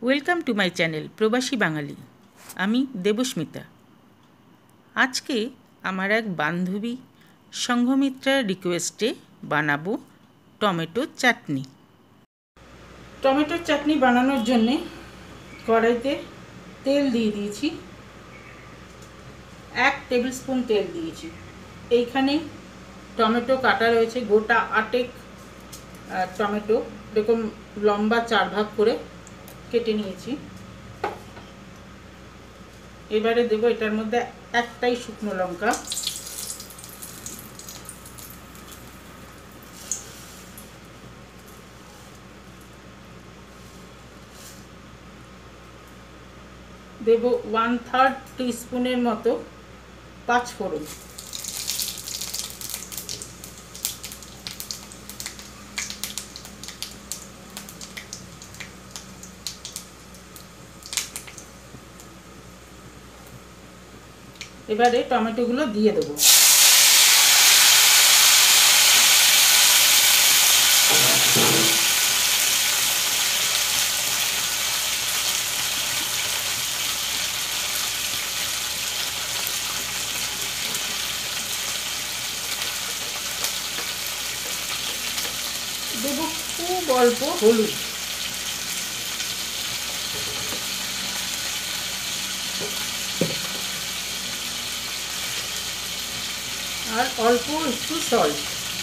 Welcome to my channel প্রবাসী বাঙালি। আমি দেবস্মিতা। আজকে আমার এক বান্ধবী সংঘমিত্রার রিকোয়েস্টে বানাবো টমেটোর চাটনি। টমেটোর চাটনি বানানোর জন্যে কড়াইতে তেল দিয়ে দিয়েছি, 1 টেবিল স্পুন তেল দিয়েছি। এইখানে টমেটো কাটা রয়েছে, গোটা 8 টমেটো এরকম লম্বা 4 ভাগ করে কেটে নিয়েছি। এবারে দেব এটার মধ্যে একটাই শুকনো লঙ্কা, দেব 1/3 টিস্পুনের মতো পাঁচফোড়ন, এবারে টমেটোগুলো দিয়ে দেবো। দেবো খুব অল্প হলুদ, আর অল্প একটু সল্ট।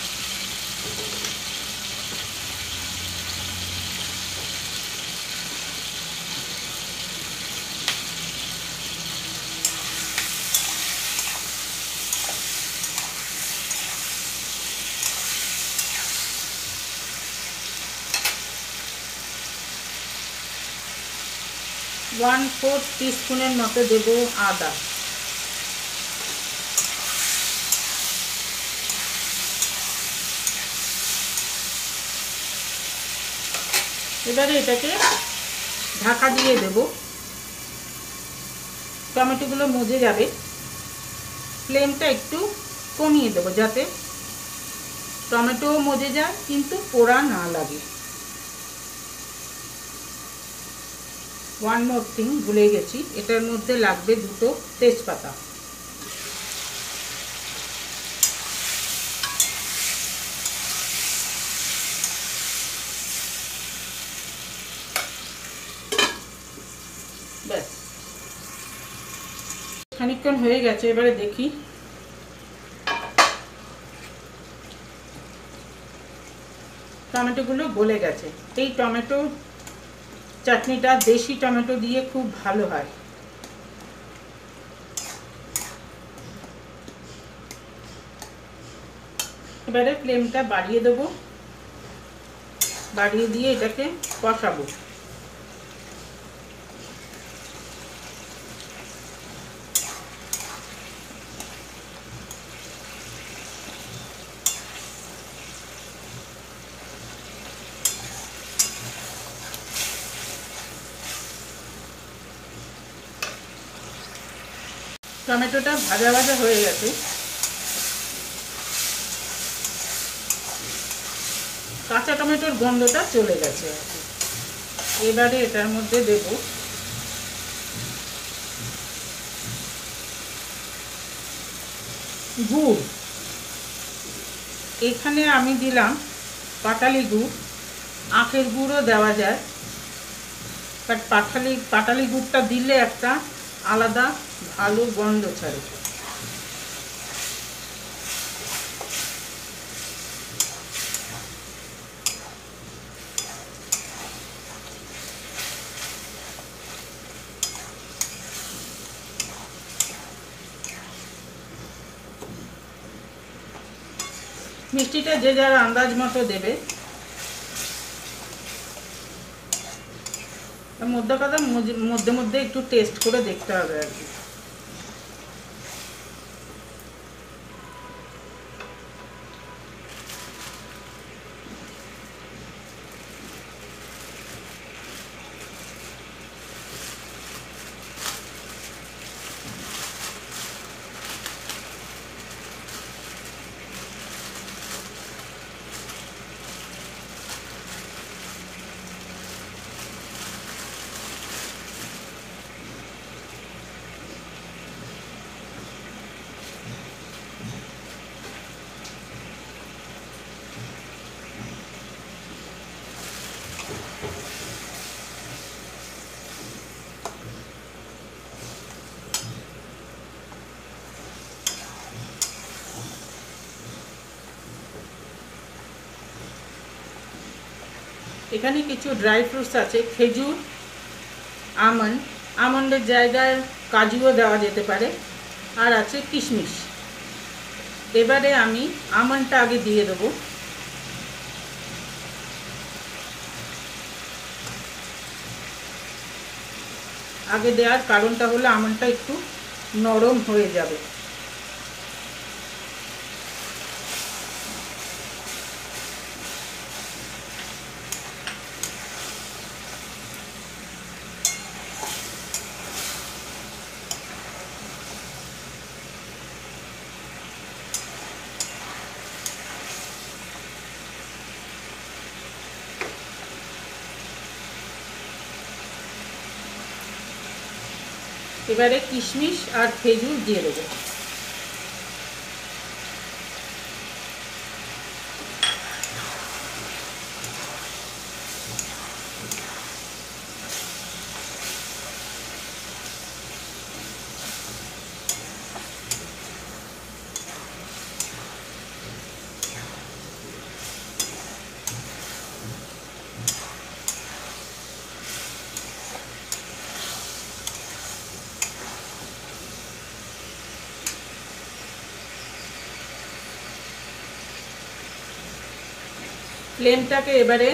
¼ টিস্পুনের মতো দেব আদা, এবারে এটাকে ঢাকা দিয়ে দেব। টমেটোগুলো মজে যাবে, ফ্লেমটা একটু কমিয়ে দেবো যাতে টমেটোও মজে যায় কিন্তু পোড়া না লাগে। ওয়ান মোর থিং ভুলে গেছি, এটার মধ্যে লাগবে 2টো তেজপাতা। ব্যাস, খানিকক্ষণ হয়ে গেছে, এবারে দেখি। টমেটোগুলো গলে গেছে। এই টমেটো চাটনিটা দেশি টমেটো দিয়ে খুব ভালো হয়। এবারে ফ্লেমটা বাড়িয়ে দেবো, বাড়িয়ে দিয়ে এটাকে কষাবো। টমেটোটা ভাজা ভাজা হয়ে গেছে, কাঁচা টমেটোর গন্ধটা চলে গেছে। এবারে এটার মধ্যে দেব গুড়। এখানে আমি দিলাম পাটালি গুড়, আখের গুড়ও দেওয়া যায়, বাট পাটালি গুড়টা দিলে একটা আলাদা ভালো গন্ধ ছাড়ে। মিষ্টিটা যে যার আন্দাজ মতো দেবে। মধ্যে কথা মধ্যে মধ্যে একটু টেস্ট করে দেখতে হবে আর কি। এখানে কিছু ড্রাই ফ্রুটস আছে, খেজুর, আমন্ড, আমন্ডের জায়গায় কাজুও দেওয়া যেতে পারে, আর আছে কিশমিশ। এবারে আমি আমন্ডটা আগে দিয়ে দেবো। আগে দেওয়ার কারণটা হলো আমন্ডটা একটু নরম হয়ে যাবে। এবারে কিশমিশ আর খেজুর দিয়ে দেবো। ফ্লেমটাকে এবারে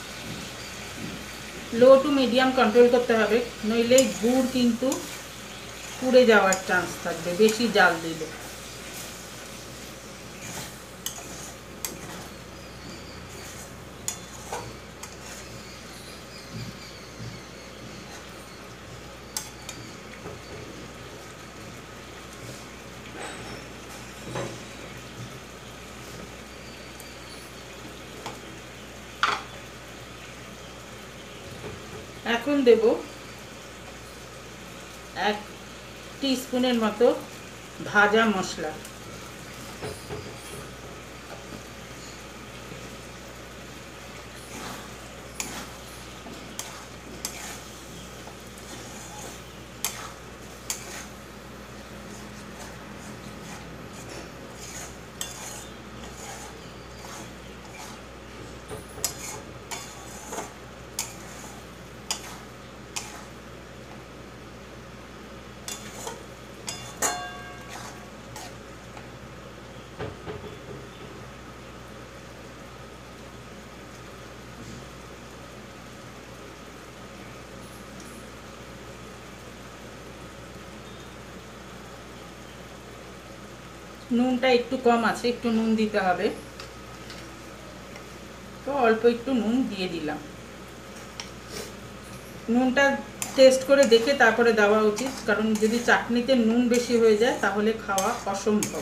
লো টু মিডিয়াম কন্ট্রোল করতে হবে, নইলে গুড় কিন্তু পুড়ে যাওয়ার চান্স থাকবে বেশি জাল দিলে। এখন দেব 1 টিস্পুনের মতো ভাজা মশলা। নুনটা একটু কম আছে, একটু নুন দিতে হবে, তো অল্প একটু নুন দিয়ে দিলাম। নুনটা টেস্ট করে দেখে তারপরে দেওয়া উচিত, কারণ যদি চাটনিতে নুন বেশি হয়ে যায় তাহলে খাওয়া অসম্ভব।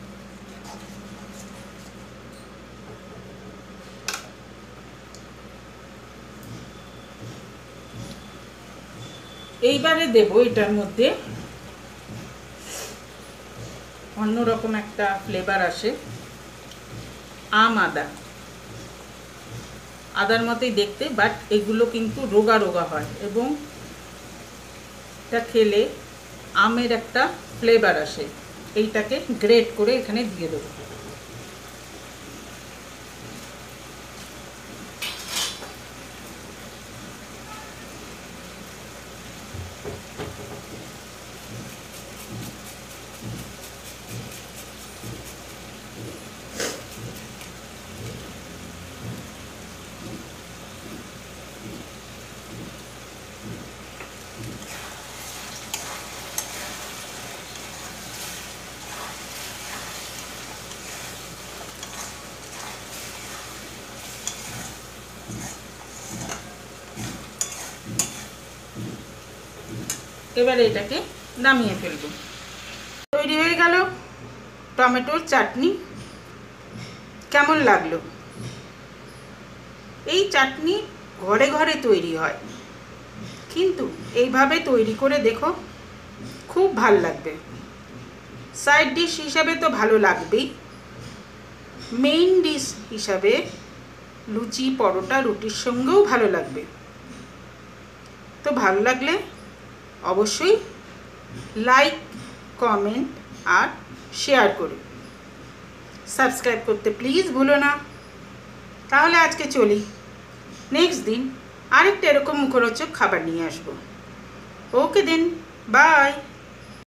এইবারে দেব এটার মধ্যে অন্যরকম একটা ফ্লেভার আসে, আদা। আদার মতোই দেখতে, বাট এগুলো কিন্তু রোগা রোগা হয় এবং এটা খেলে আমের একটা ফ্লেভার আসে। এইটাকে গ্রেট করে এখানে দিয়ে দেবো। এবারে এটাকে নামিয়ে ফেলব। তৈরি হয়ে গেল টমেটোর চাটনি। কেমন লাগলো? এই চাটনি ঘরে ঘরে তৈরি হয়, কিন্তু এইভাবে তৈরি করে দেখো, খুব ভাল লাগবে। সাইড ডিশ হিসাবে তো ভালো লাগবেই, মেইন ডিশ হিসাবে লুচি, পরোটা, রুটির সঙ্গেও ভালো লাগবে। তো ভালো লাগলে অবশ্যই লাইক, কমেন্ট আর শেয়ার করো। সাবস্ক্রাইব করতে প্লিজ ভুলো না। তাহলে আজকে চলি, নেক্সট দিন আরেকটা এরকম মুখরোচক খাবার নিয়ে আসবো। Okay then, by.